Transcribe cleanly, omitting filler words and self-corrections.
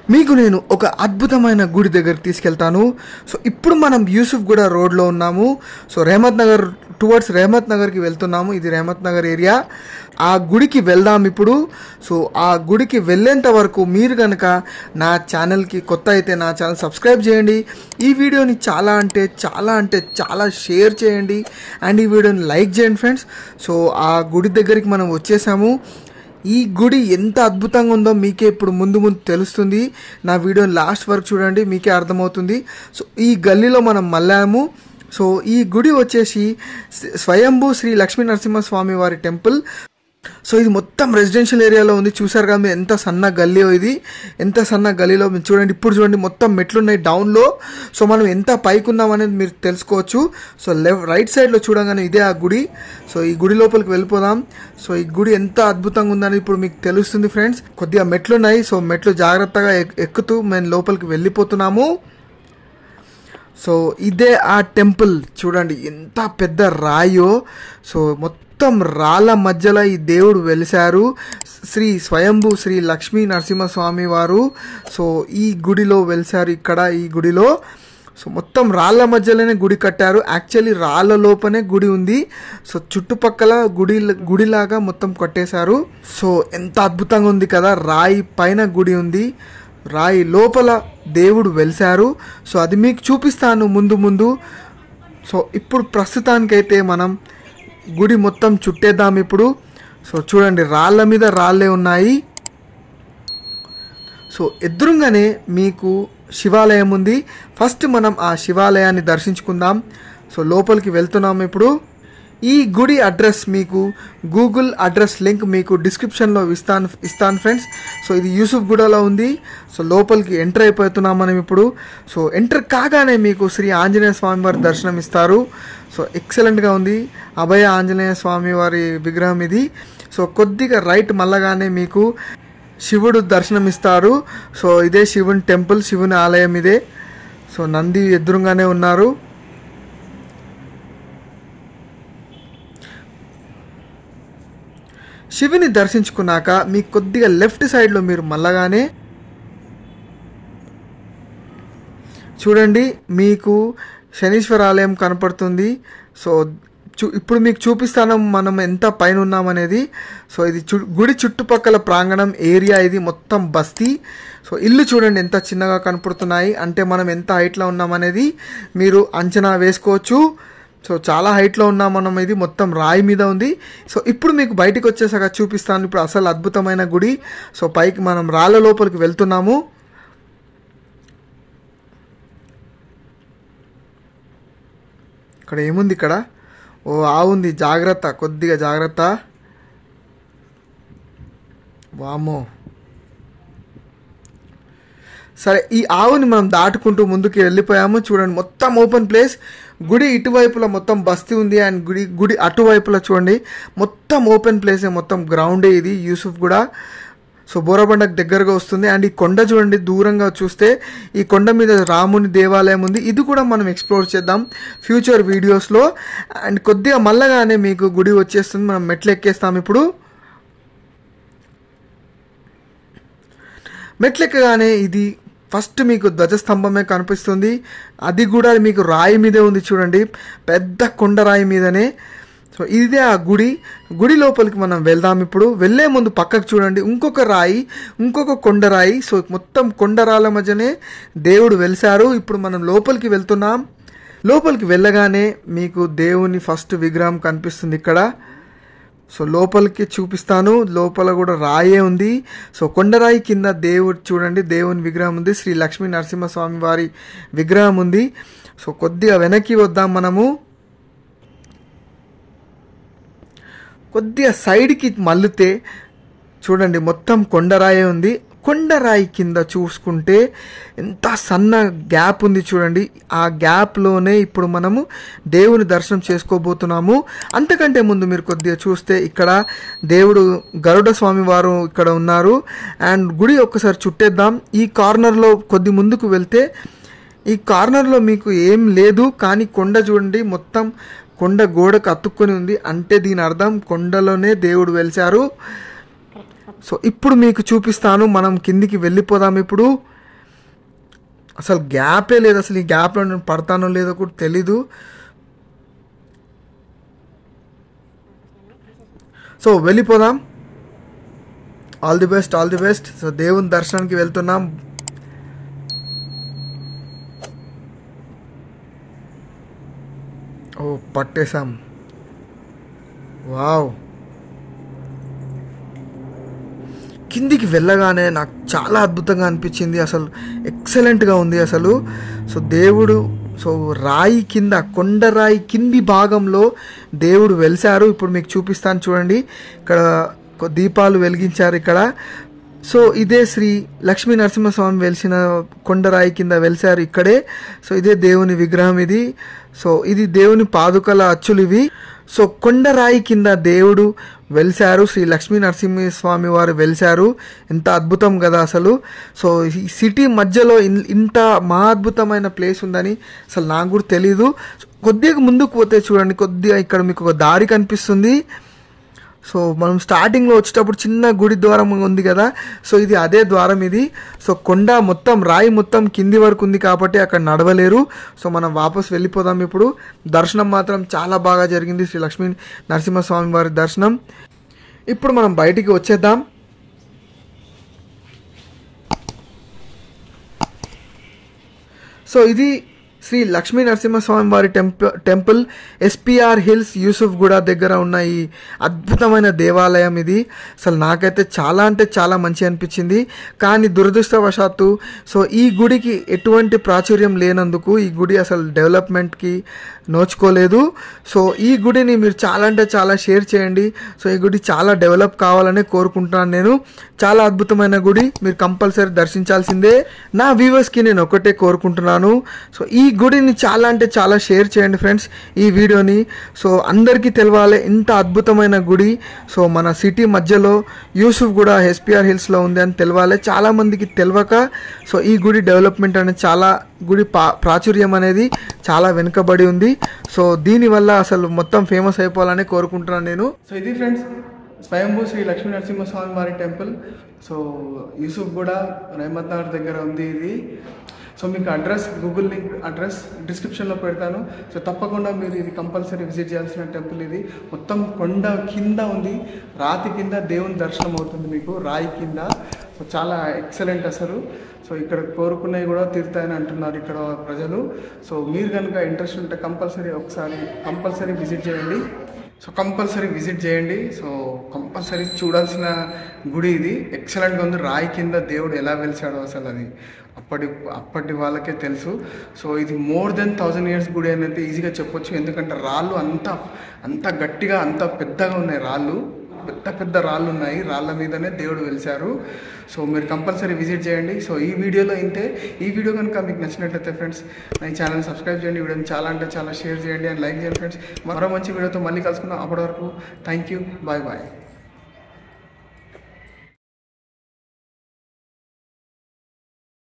మీకు నేను ఒక అద్భుతమైన గుడి దగ్గరికి తీసుకెళ్తాను. సో ఇప్పుడు మనం యూసుఫ్గూడ రోడ్లో ఉన్నాము. సో రెహమత్ నగర్ టువర్డ్స్ రెహమత్ నగర్కి వెళ్తున్నాము. ఇది రెహమత్ నగర్ ఏరియా. ఆ గుడికి వెళ్దాం ఇప్పుడు. సో ఆ గుడికి వెళ్ళేంత వరకు మీరు కనుక నా ఛానల్కి కొత్త అయితే నా ఛానల్ సబ్స్క్రైబ్ చేయండి. ఈ వీడియోని చాలా షేర్ చేయండి అండ్ ఈ వీడియోని లైక్ చేయండి ఫ్రెండ్స్. సో ఆ గుడి దగ్గరికి మనం వచ్చేసాము. ఈ గుడి ఎంత అద్భుతంగా ఉందో మీకే ఇప్పుడు ముందు తెలుస్తుంది. నా వీడియో లాస్ట్ వరకు చూడండి, మీకే అర్థమవుతుంది. సో ఈ గల్లీలో మనం మళ్ళాము. సో ఈ గుడి వచ్చేసి స్వయంభూ శ్రీ లక్ష్మీ నరసింహస్వామి వారి టెంపుల్. సో ఇది మొత్తం రెసిడెన్షియల్ ఏరియాలో ఉంది. చూసారు కదా మీరు ఎంత సన్న గల్లీ ఇది, ఎంత సన్న గల్లీలో మీరు చూడండి. ఇప్పుడు చూడండి మొత్తం మెట్లున్నాయి డౌన్లో. సో మనం ఎంత పైకి ఉన్నాం అనేది మీరు తెలుసుకోవచ్చు. సో రైట్ సైడ్లో చూడగానే ఇదే ఆ గుడి. సో ఈ గుడి లోపలికి వెళ్ళిపోదాం. సో ఈ గుడి ఎంత అద్భుతంగా ఉందని ఇప్పుడు మీకు తెలుస్తుంది ఫ్రెండ్స్. కొద్దిగా మెట్లున్నాయి. సో మెట్లు జాగ్రత్తగా ఎక్కుతూ మేము లోపలికి వెళ్ళిపోతున్నాము. సో ఇదే ఆ టెంపుల్. చూడండి ఎంత పెద్ద రాయో. సో మొత్తం రాళ్ళ మధ్యలో ఈ దేవుడు వెలిశారు. శ్రీ స్వయంభూ శ్రీ లక్ష్మీ నరసింహస్వామి వారు సో ఈ గుడిలో వెలిశారు. ఇక్కడ ఈ గుడిలో సో మొత్తం రాళ్ళ మధ్యలోనే గుడి కట్టారు. యాక్చువల్లీ రాళ్ళ లోపనే గుడి ఉంది. సో చుట్టుపక్కల గుడిలాగా మొత్తం కట్టేశారు. సో ఎంత అద్భుతంగా ఉంది కదా. రాయి పైన గుడి ఉంది, రాయి లోపల దేవుడు వెలిశారు. సో అది మీకు చూపిస్తాను ముందు. సో ఇప్పుడు ప్రస్తుతానికైతే మనం గుడి మొత్తం చుట్టేద్దాం ఇప్పుడు. సో చూడండి రాళ్ళ మీద రాళ్ళే ఉన్నాయి. సో ఎదురుగానే మీకు శివాలయం ఉంది. ఫస్ట్ మనం ఆ శివాలయాన్ని దర్శించుకుందాం. సో లోపలికి వెళ్తున్నాం ఇప్పుడు. ఈ గుడి అడ్రస్ మీకు గూగుల్ అడ్రస్ లింక్ మీకు డిస్క్రిప్షన్లో ఇస్తాను ఫ్రెండ్స్. సో ఇది యూసుఫ్గూడలో ఉంది. సో లోపలికి ఎంటర్ అయిపోతున్నాం మనం ఇప్పుడు. సో ఎంటర్ కాగానే మీకు శ్రీ ఆంజనేయ స్వామి వారి దర్శనం ఇస్తారు. సో ఎక్సలెంట్గా ఉంది. అభయ ఆంజనేయ స్వామి వారి విగ్రహం ఇది. సో కొద్దిగా రైట్ మళ్ళగానే మీకు శివుడు దర్శనం ఇస్తారు. సో ఇదే శివుని టెంపుల్, శివుని ఆలయం ఇదే. సో నంది ఎదురుగానే ఉన్నారు. శివుని దర్శించుకున్నాక మీకు కొద్దిగా లెఫ్ట్ సైడ్లో మీరు మళ్ళగానే చూడండి మీకు శనీశ్వర ఆలయం కనపడుతుంది. సో ఇప్పుడు మీకు చూపిస్తాను మనం ఎంత పైన ఉన్నామనేది. సో ఇది గుడి చుట్టుపక్కల ప్రాంగణం ఏరియా, ఇది మొత్తం బస్తీ. సో ఇల్లు చూడండి ఎంత చిన్నగా కనపడుతున్నాయి. అంటే మనం ఎంత హైట్లో ఉన్నామనేది మీరు అంచనా వేసుకోవచ్చు. సో చాలా హైట్లో ఉన్నాం మనం. ఇది మొత్తం రాయి మీద ఉంది. సో ఇప్పుడు మీకు బయటికి వచ్చేసాక చూపిస్తాను ఇప్పుడు అసలు అద్భుతమైన గుడి. సో పైకి మనం రాళ్ళ లోపలికి వెళ్తున్నాము. ఇక్కడ ఏముంది? ఇక్కడ ఆవుంది. జాగ్రత్త, కొద్దిగా జాగ్రత్త. వామో. సరే ఈ ఆవుని మనం దాటుకుంటూ ముందుకు వెళ్ళిపోయాము. చూడండి మొత్తం ఓపెన్ ప్లేస్. గుడి ఇటువైపులో మొత్తం బస్తీ ఉంది అండ్ గుడి అటువైపులో చూడండి మొత్తం ఓపెన్ ప్లేసే, మొత్తం గ్రౌండే ఇది యూసుఫ్గూడ. సో బోరబండకు దగ్గరగా వస్తుంది. అండ్ ఈ కొండ చూడండి దూరంగా చూస్తే ఈ కొండ మీద రాముని దేవాలయం ఉంది. ఇది కూడా మనం ఎక్స్ప్లోర్ చేద్దాం ఫ్యూచర్ వీడియోస్లో. అండ్ కొద్దిగా మళ్ళగానే మీకు గుడి వచ్చేస్తుంది. మనం మెట్లు ఎక్కేస్తాం ఇప్పుడు. మెట్లెక్కగానే ఇది ఫస్ట్ మీకు ధ్వజస్తంభమే కనిపిస్తుంది. అది కూడా మీకు రాయి మీదే ఉంది చూడండి, పెద్ద కొండరాయి మీదనే. సో ఇదే ఆ గుడి లోపలికి మనం వెళ్దాం ఇప్పుడు. వెళ్ళే ముందు పక్కకు చూడండి ఇంకొక రాయి, ఇంకొక కొండరాయి. సో మొత్తం కొండరాల మధ్యనే దేవుడు వెలిశారు. ఇప్పుడు మనం లోపలికి వెళ్తున్నాం. లోపలికి వెళ్ళగానే మీకు దేవుని ఫస్ట్ విగ్రహం కనిపిస్తుంది ఇక్కడ. సో లోపలికి చూపిస్తాను. లోపల కూడా రాయే ఉంది. సో కొండరాయి కింద దేవుడు చూడండి దేవుని విగ్రహం ఉంది. శ్రీ లక్ష్మీ నరసింహస్వామి వారి విగ్రహం ఉంది. సో కొద్దిగా వెనక్కి వద్దాం మనము. కొద్దిగా సైడ్కి మళ్ళితే చూడండి మొత్తం కొండరాయే ఉంది. కొండరాయి కింద చూసుకుంటే ఎంత సన్న గ్యాప్ ఉంది చూడండి. ఆ గ్యాప్లోనే ఇప్పుడు మనము దేవుని దర్శనం చేసుకోబోతున్నాము. అంతకంటే ముందు మీరు కొద్దిగా చూస్తే ఇక్కడ దేవుడు గరుడ స్వామి వారు ఇక్కడ ఉన్నారు. అండ్ గుడి ఒక్కసారి చుట్టేద్దాం. ఈ కార్నర్లో కొద్ది ముందుకు వెళ్తే ఈ కార్నర్లో మీకు ఏం లేదు, కానీ కొండ చూడండి మొత్తం కొండ గోడకు అతుక్కొని ఉంది. అంటే దీని అర్థం కొండలోనే దేవుడు వెలిశారు. సో ఇప్పుడు మీకు చూపిస్తాను. మనం కిందికి వెళ్ళిపోదాం ఇప్పుడు. అసలు గ్యాపే లేదు. అసలు ఈ గ్యాప్లో నేను పడతానో లేదో కూడా తెలీదు. సో వెళ్ళిపోదాం. All the best, all the best. So దేవుని దర్శనానికి వెళ్తున్నాం. ఓ పట్టేశాం. వావ్, కిందికి వెళ్ళగానే నాకు చాలా అద్భుతంగా అనిపించింది. అసలు ఎక్సలెంట్గా ఉంది అసలు. సో దేవుడు, సో రాయి కింద, కొండరాయి కింది భాగంలో దేవుడు వెలిశారు. ఇప్పుడు మీకు చూపిస్తాను చూడండి. ఇక్కడ దీపాలు వెలిగించారు ఇక్కడ. సో ఇదే శ్రీ లక్ష్మీ నరసింహస్వామి వెలిసిన కొండరాయి కింద వెలిశారు ఇక్కడే. సో ఇదే దేవుని విగ్రహం ఇది. సో ఇది దేవుని పాదుకల అచ్చులు ఇవి. సో కొండరాయి కింద దేవుడు వెలిశారు, శ్రీ లక్ష్మీ నరసింహస్వామి వారు వెలిశారు. ఎంత అద్భుతం కదా అసలు. సో ఈ సిటీ మధ్యలో ఇంత మహా అద్భుతమైన ప్లేస్ ఉందని అసలు నాకు కూడా తెలీదు. కొద్దిగా ముందుకు పోతే చూడండి, కొద్దిగా ఇక్కడ మీకు ఒక దారి కనిపిస్తుంది. సో మనం స్టార్టింగ్లో వచ్చేటప్పుడు చిన్న గుడి ద్వారం ఉంది కదా, సో ఇది అదే ద్వారం ఇది. సో కొండ మొత్తం, రాయి మొత్తం కింది వరకు ఉంది కాబట్టి అక్కడ నడవలేరు. సో మనం వాపస్ వెళ్ళిపోదాం ఇప్పుడు. దర్శనం మాత్రం చాలా బాగా జరిగింది, శ్రీ లక్ష్మీ నరసింహస్వామి వారి దర్శనం. ఇప్పుడు మనం బయటికి వచ్చేద్దాం. సో ఇది శ్రీ లక్ష్మీ నరసింహస్వామి వారి టెంపుల్ ఎస్పీఆర్ హిల్స్ యూసుఫ్గూడ దగ్గర ఉన్న ఈ అద్భుతమైన దేవాలయం ఇది. అసలు నాకైతే చాలా అంటే చాలా మంచి అనిపించింది. కానీ దురదృష్టవశాత్తు సో ఈ గుడికి ఎటువంటి ప్రాచుర్యం లేనందుకు ఈ గుడి అసలు డెవలప్మెంట్కి నోచుకోలేదు. సో ఈ గుడిని మీరు చాలా అంటే చాలా షేర్ చేయండి. సో ఈ గుడి చాలా డెవలప్ కావాలని కోరుకుంటున్నాను నేను. చాలా అద్భుతమైన గుడి, మీరు కంపల్సరీ దర్శించాల్సిందే. నా వ్యూవర్స్కి నేను ఒకటే కోరుకుంటున్నాను, సో ఈ గుడిని చాలా అంటే చాలా షేర్ చేయండి ఫ్రెండ్స్ ఈ వీడియోని. సో అందరికీ తెలవాలి ఇంత అద్భుతమైన గుడి సో మన సిటీ మధ్యలో యూసుఫ్గూడ ఎస్పీఆర్ హిల్స్లో ఉంది అని తెలవాలి. చాలామందికి తెలియక సో ఈ గుడి డెవలప్మెంట్ అనేది చాలా, గుడి ప్రాచుర్యం అనేది చాలా వెనుకబడి ఉంది. సో దీనివల్ల అసలు మొత్తం ఫేమస్ అయిపోవాలని కోరుకుంటున్నాను నేను. సో ఇది ఫ్రెండ్స్ స్వయంభూ శ్రీ లక్ష్మీ నరసింహస్వామి వారి టెంపుల్. సో యూసుఫ్గూడ రెహమత్ నగర్ దగ్గర ఉంది ఇది. సో మీకు అడ్రస్, గూగుల్ లింక్ అడ్రస్ డిస్క్రిప్షన్లో పెడతాను. సో తప్పకుండా మీరు ఇది కంపల్సరీ విజిట్ చేయాల్సిన టెంపుల్ ఇది. మొత్తం కొండ కింద ఉంది, రాతి కింద దేవుని దర్శనం అవుతుంది మీకు, రాయి కింద. సో చాలా ఎక్సలెంట్ అసలు. సో ఇక్కడ కోరుకున్నవి కూడా తీరుతాయని అంటున్నారు ఇక్కడ ప్రజలు. సో మీరు కనుక ఇంట్రెస్ట్ ఉంటే కంపల్సరీ విజిట్ చేయండి. సో కంపల్సరీ విజిట్ చేయండి. సో కంపల్సరీ చూడాల్సిన గుడి ఇది. ఎక్సలెంట్గా ఉంది. రాయి కింద దేవుడు ఎలా వెలిసాడో అసలు అది అప్పటి వాళ్ళకే తెలుసు. సో ఇది మోర్ దెన్ 1000 years గుడి అనేది ఈజీగా చెప్పొచ్చు. ఎందుకంటే రాళ్ళు అంత గట్టిగా, అంత పెద్దగా ఉన్నాయి రాళ్ళు, పెద్ద రాళ్ళు ఉన్నాయి. రాళ్ళ మీదనే దేవుడు వెలిశారు. సో మీరు కంపల్సరీ విజిట్ చేయండి. సో ఈ వీడియోలో ఈ వీడియో కనుక మీకు నచ్చినట్లయితే ఫ్రెండ్స్ నా ఛానల్ సబ్స్క్రైబ్ చేయండి. వీడియోని చాలా అంటే చాలా షేర్ చేయండి అండ్ లైక్ చేయండి ఫ్రెండ్స్. మరో మంచి వీడియోతో మళ్ళీ కలుసుకుందాం. అప్పటి వరకు థ్యాంక్ యూ, బాయ్ బాయ్.